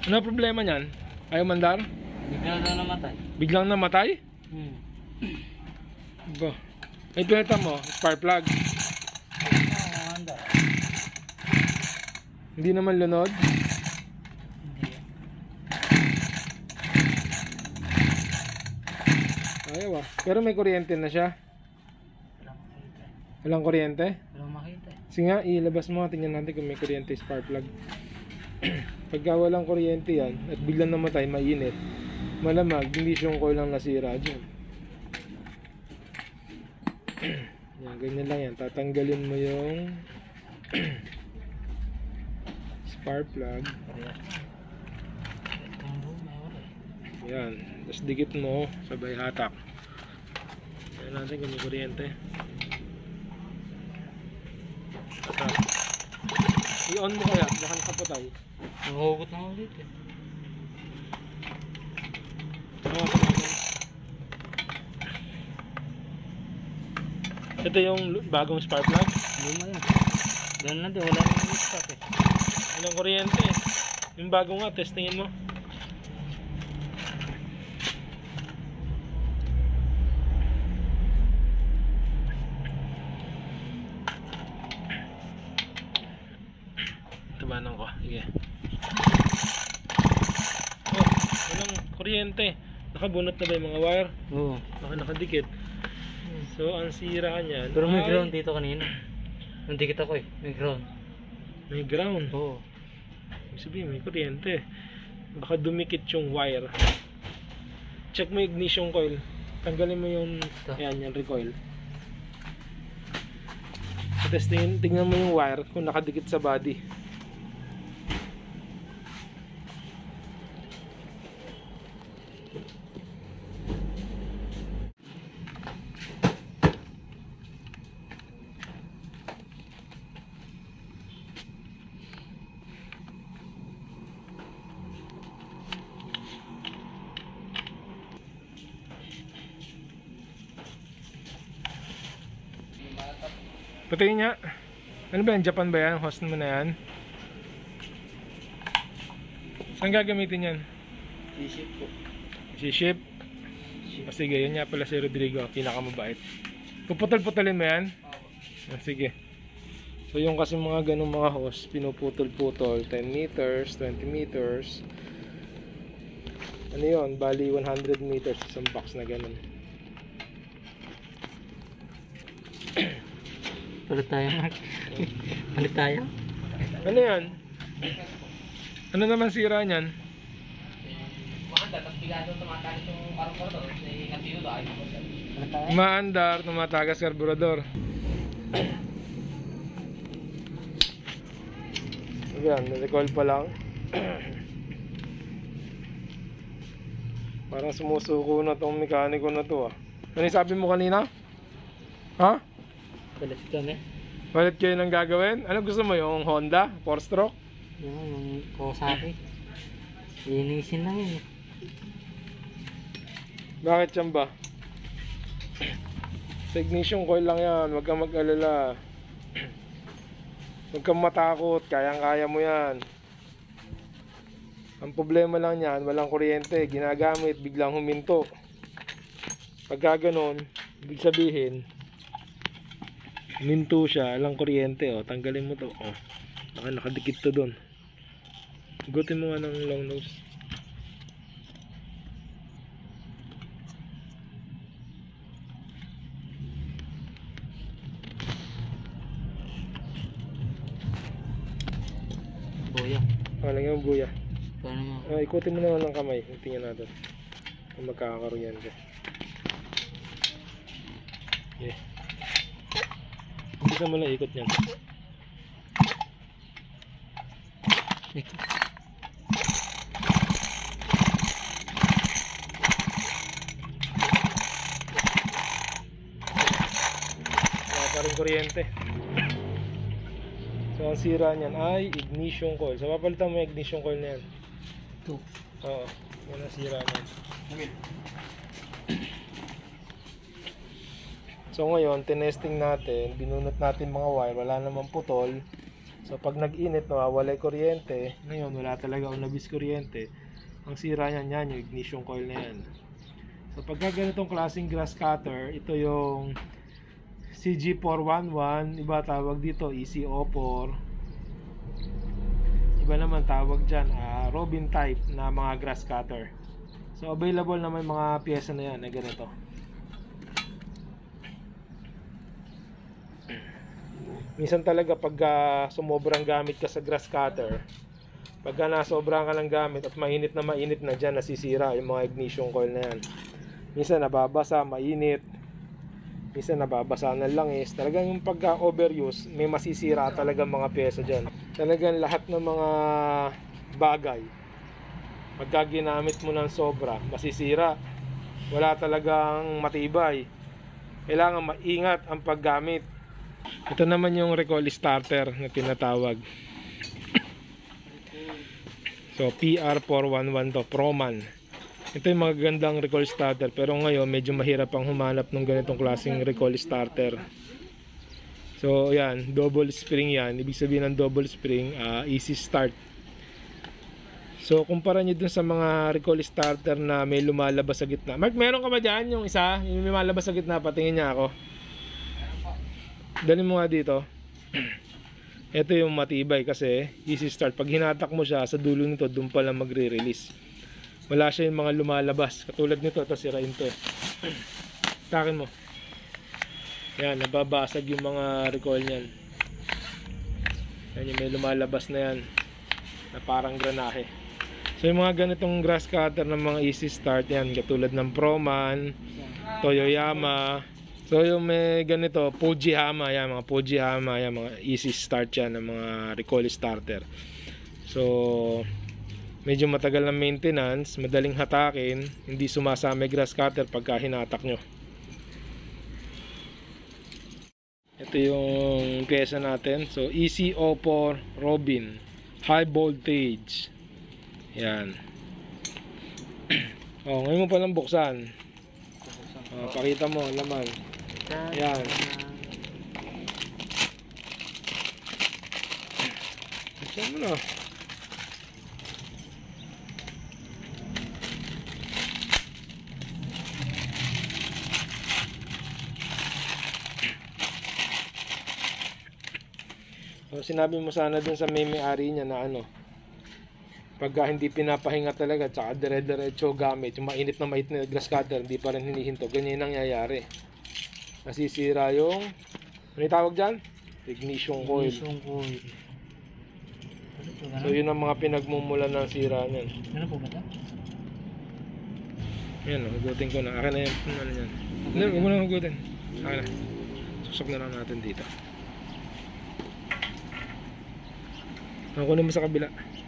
Ano problema niyan? Ayaw mandar? Bigla na namatay. Biglang namatay? Ba. Ay, pinata mo, spark plug. Mandar. Hindi naman lunod? Hindi. Ayaw ah. Pero may kuryente na siya. Walang makita. Walang kuryente? Walang makita. Sige nga, ilabas mo. Tingnan natin kung may kuryente spark plug. Pagka walang kuryente yan at biglang namatay, mainit, malamag, hindi yung coil lang nasira dyan. Yan, ganyan lang yan. Tatanggalin mo yung spark plug. Yan. Tapos dikit mo, sabay hatak. Tingnan natin kung may kuryente. Hatak. I-on mo kaya, baka nakapatay. Nahugot na ulit eh. Ito yung bagong spark plug. Luma yan. Ganun na din, wala nang stop eh. Walang kuryente eh. Yung bago nga, testingin mo. Tabanan ko. Sige. Oh, walang kuryente. Nakabunot na ba yung mga wire? Oo. Nakadikit. So, ang sira niyan. Pero may ground dito kanina. Nandikit ako eh. May ground. May ground. Oo. Ibig sabihin, may kuryente. Baka dumikit yung wire. Check mo yung ignition coil. Tanggalin mo yung ayan, yung recoil. Tapos tingnan mo yung wire kung nakadikit sa body. Patayin niya. Ano ba yan? Japan ba yan? Host mo na yan? Saan gagamitin yan? I-ship po. Si-ship? O sige, yun nga pala si Rodrigo. Pinakamabait. Puputol-putulin mo yan? O sige. So yung kasi mga ganung mga host, pinuputol-putol. 10 meters, 20 meters. Ano yun? Bali 100 meters isang box na ganun. Palit tayo, Mark. Palit tayo. Ano yan? Ano naman sira niyan? Maandar, tumatagas karburador. Ayan, recoil pa lang. Parang sumusuko na tong mekaniko na to ah. Ano yung sabi mo kanina? Ha? Palit kami. Palit kayo ng gagawin? Ano gusto mo, yung Honda? 4-stroke? Yung Kawasaki. Linisin lang yun eh. Bakit yan ba? Sa ignition coil lang yan. Huwag kang mag-alala. Huwag kang matakot. Kayang-kaya mo yan. Ang problema lang yan, walang kuryente. Ginagamit, biglang huminto. Pagka ganon, ibig sabihin, huminto siya, walang kuryente. O, tanggalin mo to. O, nakadikit to dun. Igutin mo nga ng long nose. Buya. Walang yung buya. Paano mo? Ikutin mo naman ng kamay. Tingnan natin. Kung magkakakuryente. Okay. Hindi mo lang ikot niyan. Ito. Wala pa rin kuryente. So ang sira niyan ay ignition coil. So papalitan mo yung ignition coil na yan. Ito. Oo. Yan ang sira niyan. So ngayon, tinesting natin, binunot natin mga wire, wala namang putol. So pag nag-init, nawawala yung kuryente. Ngayon, wala talaga o nabis kuryente. Ang sira niyan, yan, yung ignition coil na yan. So pagka ganitong klaseng grass cutter, ito yung CG411, iba tawag dito, EC04. Iba naman tawag dyan, Robin type na mga grass cutter. So available na may mga pyesa na yan na ganito. Minsan talaga pag sumobrang gamit ka sa grass cutter, pagka nasobrang ka ng gamit at mainit na dyan, nasisira yung mga ignition coil na yan. Minsan nababasa, mainit. Minsan nababasa ng langis. Talagang yung pagka overuse, may masisira talaga mga pyesa dyan. Talagang lahat ng mga bagay, pagka ginamit mo ng sobra, masisira. Wala talagang matibay. Kailangan maingat ang paggamit. Ito naman yung recoil starter na tinatawag. So PR411 to, Proman. Ito yung mga gandang recoil starter, pero ngayon medyo mahirap pang humanap ng ganitong klaseng recoil starter. So yan, double spring yan. Ibig sabihin ng double spring, easy start. So kumpara nyo dun sa mga recoil starter na may lumalabas sa gitna. Mark, meron ka ba dyan yung isa? Yung may lumalabas sa gitna, patingin niya ako. Dali mo nga dito. Ito yung matibay kasi easy start. Pag hinatak mo siya sa dulo nito, doon pa lang magre-release. Wala siya yung mga lumalabas. Katulad nito, ito sirain to eh. Takin mo. Yan, nababasag yung mga recoil niyan. Yan yung may lumalabas na yan, na parang granahe. So yung mga ganitong grass cutter ng mga easy start yan, katulad ng Proman, Toyoyama. So yung may ganito, Fujihama, yan, mga Fujihama, yan, mga easy start yan ng mga recoil starter. So medyo matagal na maintenance, madaling hatakin, hindi sumasama grass cutter pagka hinatak nyo. Ito yung pyesa natin. So EC04 Robin, high voltage. Yan. Oh, ngayon mo palang buksan. Oh, pakita mo ang laman. Yan. Buksan mo na. So, sinabi mo sana dun sa may-ari niya na ano, pagka hindi pinapahinga talaga, tsaka dire-diretso gamit, yung mainit na grass cutter, hindi pa rin hinihinto, ganyan yung nangyayari. Nasisira yung, ano tawag dyan? Ignition coil. So yun ang mga pinagmumulan ng sira niyan. Ano po ba ito? Yan, hugutin ko na. Akin na yan. Ano yan? Hindi, huwag mo na hugutin. Akin na. Susok na lang natin dito. Kunin mo sa kabila.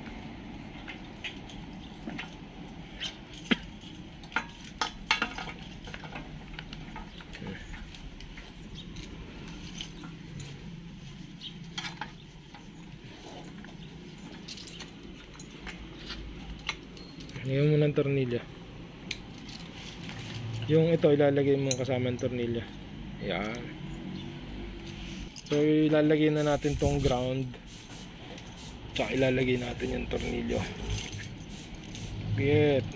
Ngayon mo ng tornilyo. Yung ito ilalagay mo kasama ng tornilyo. Ayan. So ilalagay na natin tong ground. Tsaka ilalagay natin yung tornilyo. Bit.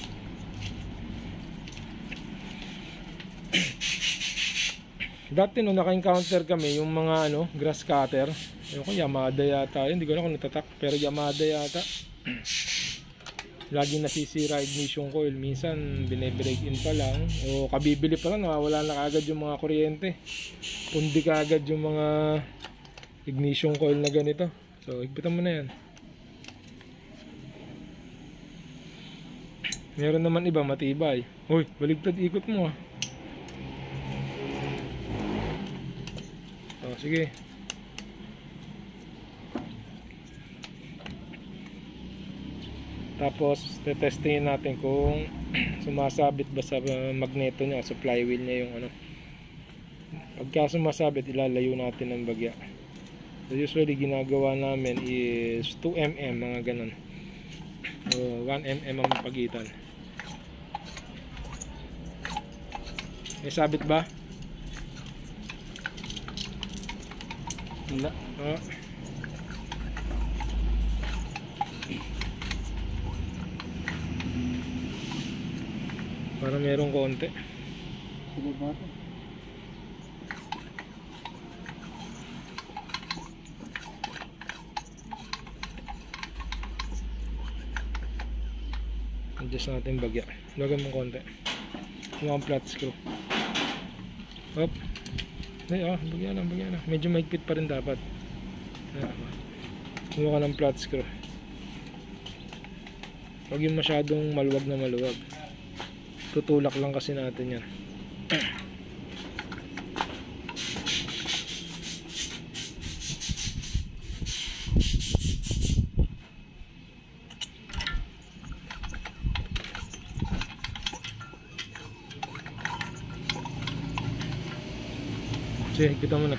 Dati nung naka-encounter kami yung mga ano, grass cutter. Yung ko Yamada yata. Hindi ko na kung natatak, pero Yamada yata. Laging nasisira ignition coil. Minsan bine-break in pa lang o kabibili pa lang, nawawala na kagad yung mga kuryente. Pundi kagad yung mga ignition coil na ganito. So higpitan mo na yan. Meron naman iba matibay. Uy, baligtad ikot mo ah. Oh, sige. Tapos tetestingin natin kung sumasabit ba sa magneto niya, sa flywheel niya yung ano. Pagka sumasabit, ilalayo natin ng bagya. So usually ginagawa namin is 2 mm, mga ganun. 1 mm ang pagitan. May sabit ba? Wala. Para merong konti. Sige ba ito? Adjust natin bagya. Lagyan mo konti. Yung ang flat screw. Hop. Ay, bagya lang, bagya lang. Medyo mahigpit pa rin dapat. Kumuha ka ng flat screw. Huwag yung masyadong maluwag na maluwag. Tutulak lang kasi natin yan. Sige, kita mo na.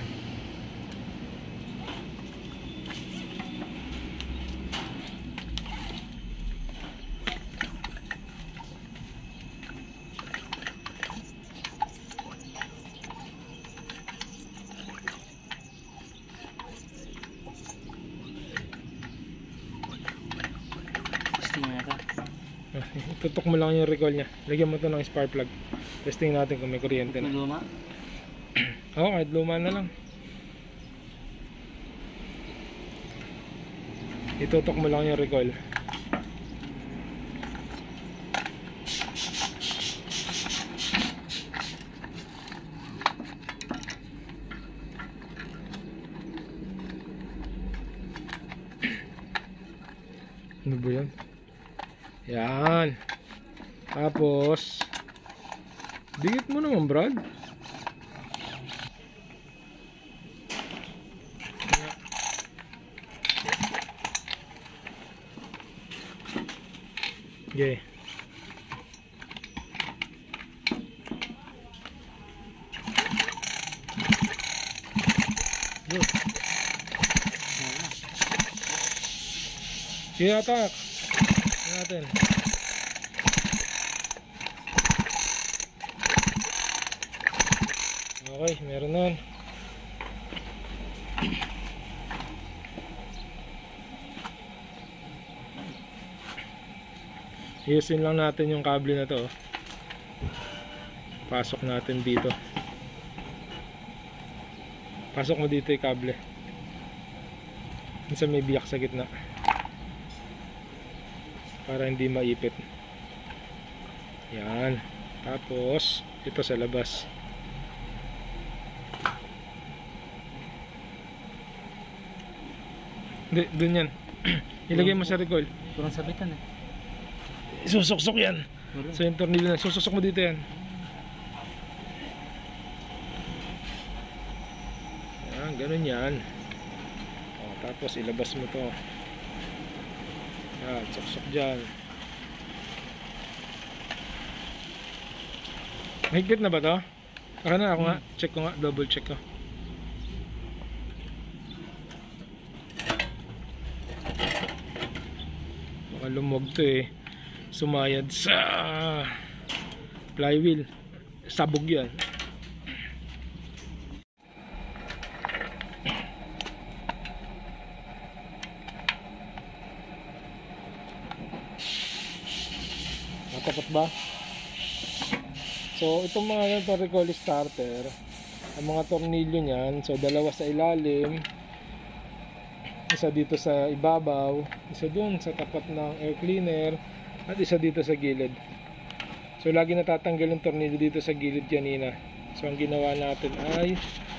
Testing na ito. Tutok mo lang yung recoil nya. Lagyan mo to ng spark plug. Testing natin kung may kuryente na. Luma? Oo, kahit luma na lang. Itutok mo lang yung recoil. Ano ba yan? Yan. Tapos dikit mo naman, Brad. Okay. Good. Sige, attack. Tingnan natin. Okay, meron nun. Iusin lang natin yung kable na to. Pasok natin dito. Pasok mo dito yung kable. Minsan may biyak sa gitna. Para hindi maipit. Yan. Tapos ito sa labas. Hindi, dun yan. Ilagay mo sa recoil. Kurang sabitan eh. Isusok-sok yan. So yung tornilyo na, susok mo dito yan. Yan, ganun yan. Tapos ilabas mo to. Yan, sok-sok dyan. Mahigpit na ba to? Ako na, ako nga. Check ko nga, double check ko. Baka lumog to eh. Sumayad sa flywheel. Sabog yan. Natapat ba? So itong mga ganito recoil starter, ang mga tornilyo niyan, so dalawa sa ilalim, isa dito sa ibabaw, isa dun sa tapat ng air cleaner, at isa dito sa gilid. So lagi natatanggal yung tornilyo dito sa gilid kanina. So ang ginawa natin ay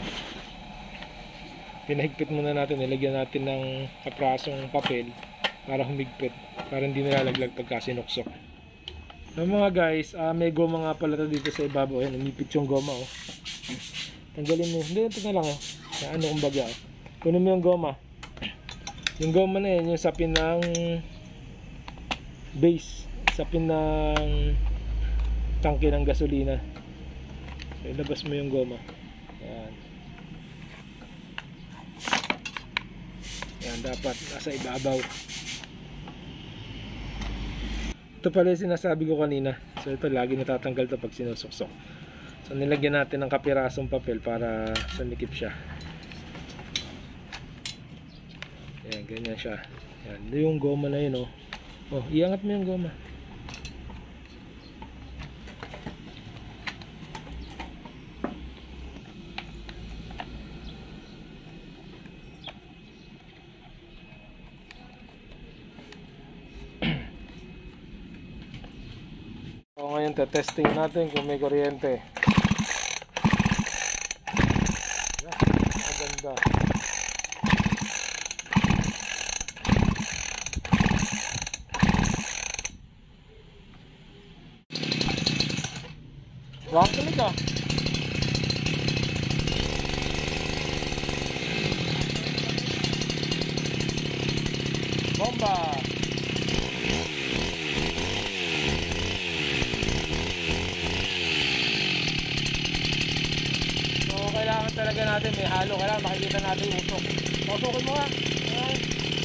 pinahigpit muna natin, nilagyan natin ng kaprasong papel para humigpit, para hindi nilalaglag pagka sinuksok. So mga guys, may goma nga pala dito sa ibabaw. Ayan, umipit yung goma oh. Tanggalin mo, hindi, ito na lang oh. Ano kumbaga oh. Kunin mo yung goma. Yung goma na yan, yung sapin ng base, sapin ng tangke ng gasolina. So ilabas mo yung goma. Ayan. Ayan, dapat nasa ibabaw. Ito pala yung sinasabi ko kanina. So ito lagi natatanggal to pag sinusuksok. So nilagyan natin ng kapirasong papel para sumikip siya. Ayan, Yan, ganyan siya. Yan, yung goma na yun, oh. Oh, iangat mo yung goma. So, ngayon testing natin kung may kuryente. Yan, maganda. Wag kali ka. Bomba. So kailangan talaga natin may halo, kailangan makikita natin yung usok. Usokin mo nga. Ayan.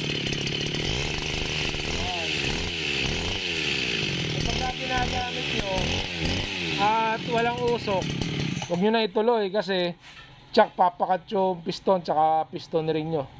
Ayan. Kapag na ginagamit nyo at walang usok, huwag nyo na ituloy kasi tsak papakat yung piston tsaka piston ring nyo.